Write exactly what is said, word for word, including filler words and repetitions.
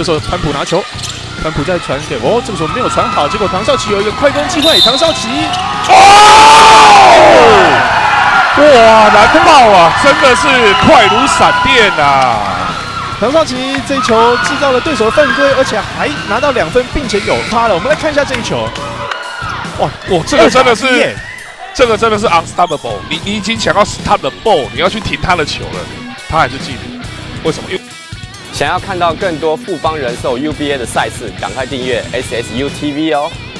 这时候潘普拿球，潘普再传给哦，这个时候没有传好，结果唐绍奇有一个快攻机会，唐绍奇哦，哇，难爆啊，真的是快如闪电啊！ 唐绍奇这一球制造了对手的犯规，而且还拿到两分，并且有他了。我们来看一下这一球， 哇哇，这个真的是，这个真的是 unstoppable。你你已经想要 stop the ball， 你要去停他的球了，他还是进。为什么？因为想要看到更多富邦人寿 U B A 的赛事，赶快订阅 S S U T V 哦。